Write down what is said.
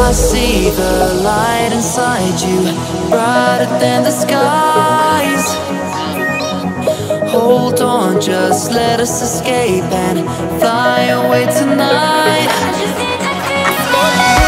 I see the light inside you, brighter than the skies. Hold on, just let us escape and fly away tonight. I just need to feel